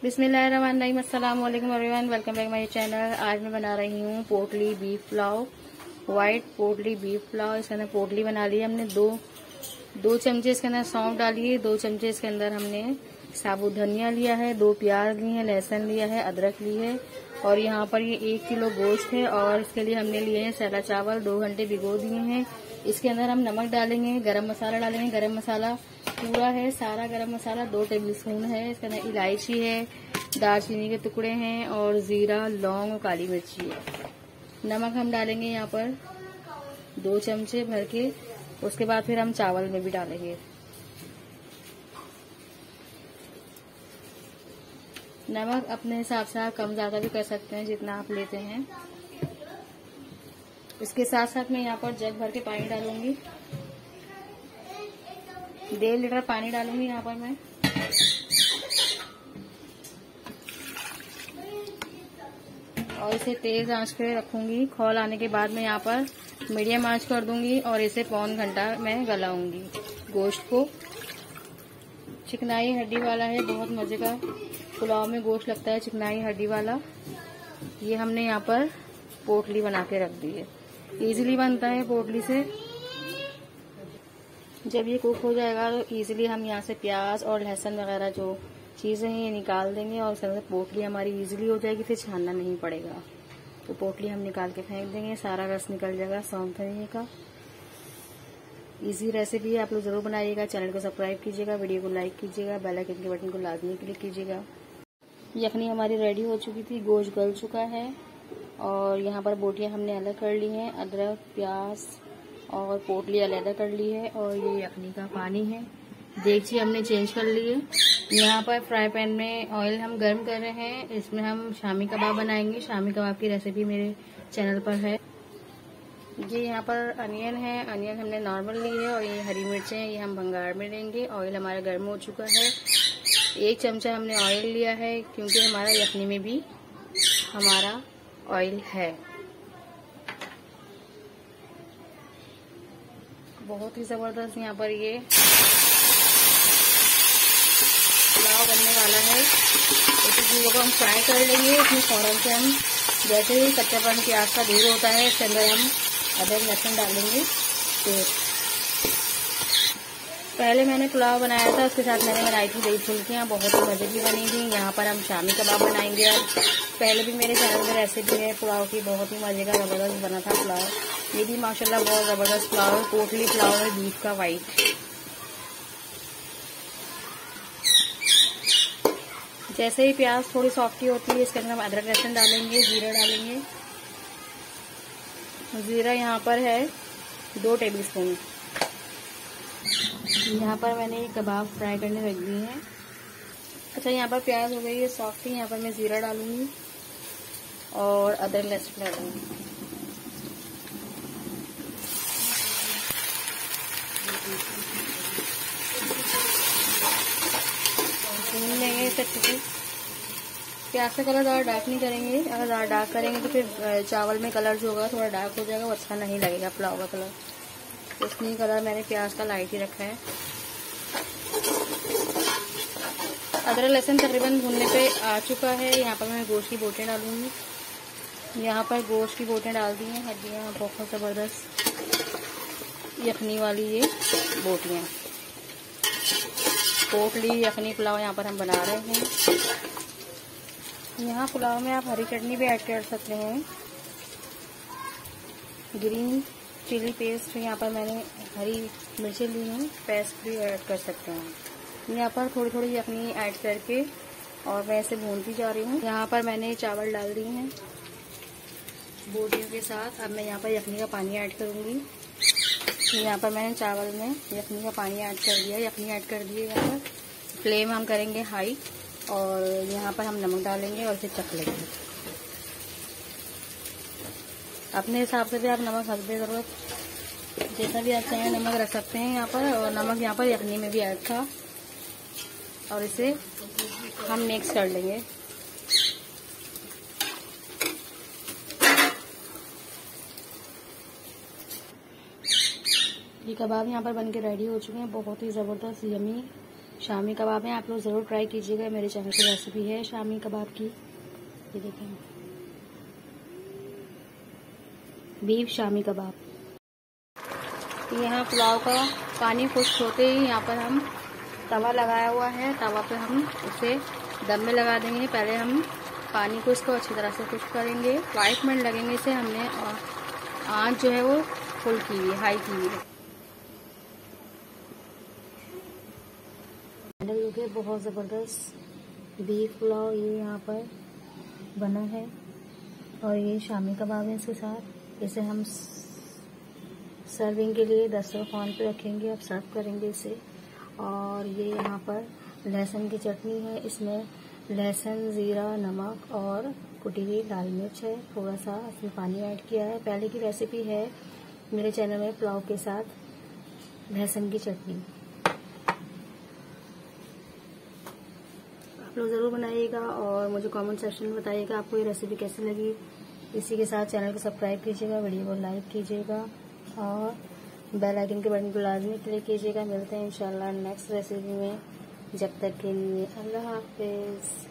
बिस्मिल्लाहिर्रहमानिर्रहीम, अस्सलाम वालेकुम everyone, welcome back my channel. आज मैं बना रही हूँ पोटली बीफ पुलाव, वाइट पोटली बीफ पुलाव। इसके अंदर पोटली बना ली है हमने। दो चमचे इसके अंदर सौंफ डाली है, 2 चमचे इसके अंदर हमने साबुत धनिया लिया है, 2 प्याज लिए हैं, लहसुन लिया है, अदरक ली है। और यहाँ पर ये 1 किलो गोश्त है और इसके लिए हमने लिए हैं सैला चावल, 2 घंटे भिगो दिए हैं। इसके अंदर हम नमक डालेंगे, गरम मसाला डालेंगे। गरम मसाला पूरा है, सारा गरम मसाला 2 टेबल स्पून है। इसके अंदर इलायची है, दालचीनी के टुकड़े हैं और जीरा, लौंग और काली मिर्ची है। नमक हम डालेंगे यहाँ पर 2 चमचे भर के। उसके बाद फिर हम चावल में भी डालेंगे। नमक अपने हिसाब से आप कम ज्यादा भी कर सकते हैं, जितना आप लेते हैं। इसके साथ साथ मैं यहाँ पर जग भर के पानी डालूंगी, 1.5 लीटर पानी डालूंगी यहाँ पर मैं। और इसे तेज आंच पे रखूंगी। खौल आने के बाद मैं यहाँ पर मीडियम आंच कर दूंगी और इसे पौन घंटा मैं गलाऊंगी। गोश्त को चिकनाई हड्डी वाला है, बहुत मजे का पुलाव में गोश्त लगता है, चिकनाई हड्डी वाला। ये हमने यहाँ पर पोटली बना के रख दी है, इजीली बनता है पोटली से। जब ये कुक हो जाएगा तो इजीली हम यहाँ से प्याज और लहसुन वगैरह जो चीजें हैं ये निकाल देंगे और इसके अंदर पोटली हमारी इजीली हो जाएगी, फिर छानना नहीं पड़ेगा। तो पोटली हम निकाल के फेंक देंगे, सारा रस निकल जाएगा सौंफ धनिये का। इजी रेसिपी है, आप लोग जरूर बनाइएगा। चैनल को सब्सक्राइब कीजिएगा, वीडियो को लाइक कीजिएगा, बेल आइकन के बटन को लाजमी क्लिक कीजिएगा। यखनी हमारी रेडी हो चुकी थी, गोश्त गल चुका है और यहाँ पर बोटियां हमने अलग कर ली हैं। अदरक, प्याज और पोटली अलग कर ली है। और ये यखनी का पानी है, देगची हमने चेंज कर ली है। यहाँ पर फ्राई पैन में ऑयल हम गर्म कर रहे हैं, इसमें हम शामी कबाब बनाएंगे। शामी कबाब की रेसिपी मेरे चैनल पर है। ये यहाँ पर अनियन है, अनियन हमने नॉर्मल ली है। और ये हरी मिर्चें हैं, ये हम भंगार में लेंगे। ऑयल हमारा गर्म हो चुका है, 1 चमचा हमने ऑयल लिया है क्योंकि हमारा यखनी में भी हमारा ऑयल है। बहुत ही जबरदस्त यहाँ पर ये पुलाव बनने वाला है। इसी चीजों को हम फ्राई कर लेंगे। इसमें फौरन से हम जैसे ही कच्चापन प्याज का दूर होता है, इसके अंदर हम अदरक लहसुन डालेंगे। तो पहले मैंने पुलाव बनाया था, उसके साथ मैंने बनाई थी दही फुल्कियाँ, बहुत ही मजे की बनी थी। यहाँ पर हम शामी कबाब बनाएंगे। और पहले भी मेरे चैनल में रेसिपी है पुलाव की, बहुत ही मजे का जबरदस्त बना था पुलाव। ये भी माशाल्लाह बहुत जबरदस्त पुलाव है, पोटली पुलाव है बीफ का वाइट। जैसे ही प्याज थोड़ी सॉफ्टी होती है, इसके अंदर हम अदरक लहसुन डालेंगे, जीरा डालेंगे। जीरा यहाँ पर है 2 टेबल स्पून। यहाँ पर मैंने ये कबाब फ्राई करने रख दिए हैं। अच्छा, यहाँ पर प्याज हो गई है सॉफ्टी, यहाँ पर मैं जीरा डालूंगी और अदरक लहसुन डालूंगी। भून लेंगे इसे अच्छे से। प्याज का कलर ज़्यादा डार्क नहीं करेंगे, अगर ज़्यादा डार्क करेंगे तो फिर चावल में कलर जो होगा थोड़ा डार्क हो जाएगा, वो अच्छा नहीं लगेगा पुलाव का कलर। तो इसलिए कलर मैंने प्याज का लाइट ही रखा है। अदरक लहसुन तकरीबन भूनने पे आ चुका है। यहाँ पर मैं गोश्त की बोटियाँ डालूंगी। यहाँ पर गोश्त की बोटियाँ डाल दी हैं, हड्डियाँ, बहुत ज़बरदस्त यखनी वाली ये बोटियाँ। पोटली यखनी पुलाव यहाँ पर हम बना रहे हैं। यहाँ पुलाव में आप हरी चटनी भी ऐड कर सकते हैं, ग्रीन चिली पेस्ट। यहाँ पर मैंने हरी मिर्ची ली हैं, पेस्ट भी ऐड कर सकते हैं। यहाँ पर थोड़ी थोड़ी यखनी ऐड करके और मैं इसे भूनती जा रही हूँ। यहाँ पर मैंने चावल डाल दिए हैं बोटियों के साथ। अब मैं यहाँ पर यखनी का पानी ऐड करूँगी। यहाँ पर मैंने चावल में यखनी का पानी ऐड कर दिया, यखनी ऐड कर दी है। यहाँ पर फ्लेम हम करेंगे हाई और यहाँ पर हम नमक डालेंगे और इसे चख लेंगे। अपने हिसाब से भी आप नमक हस्बे ज़रूरत जैसा भी आप चाहें नमक रख सकते हैं यहाँ पर। और नमक यहाँ पर यखनी में भी ऐड था और इसे हम मिक्स कर लेंगे। ये कबाब यहाँ पर बनके रेडी हो चुके हैं, बहुत ही ज़बरदस्त यमी शामी कबाब है, आप लोग ज़रूर ट्राई कीजिएगा। मेरे चैनल की रेसिपी है शामी कबाब की। ये देखें, बीफ शामी कबाब। यहाँ पुलाव का पानी खुश्क होते ही यहाँ पर हम तवा लगाया हुआ है, तवा पे हम उसे दम में लगा देंगे। पहले हम पानी को इसको अच्छी तरह से खुश्क करेंगे। 5 मिनट लगेंगे इसे, हमने आँच जो है वो फुल की हुई है, हाई की हुई है। देखिए बहुत ज़बरदस्त बीफ पुलाव ये यहाँ पर बना है, और ये शामी कबाब है इसके साथ। इसे हम सर्विंग के लिए दस्तरखान पे रखेंगे, अब सर्व करेंगे इसे। और ये यहाँ पर लहसुन की चटनी है, इसमें लहसुन, ज़ीरा, नमक और कुटी हुई लाल मिर्च है, थोड़ा सा इसमें पानी ऐड किया है। पहले की रेसिपी है मेरे चैनल में पुलाव के साथ लहसुन की चटनी, आप लोग ज़रूर बनाइएगा और मुझे कमेंट सेक्शन में बताइएगा आपको ये रेसिपी कैसी लगी। इसी के साथ चैनल को सब्सक्राइब कीजिएगा, वीडियो को लाइक कीजिएगा और बेल आइकन के बटन को लाजमी क्लिक कीजिएगा। मिलते हैं इंशाल्लाह नेक्स्ट रेसिपी में, जब तक के लिए अल्लाह हाफिज़।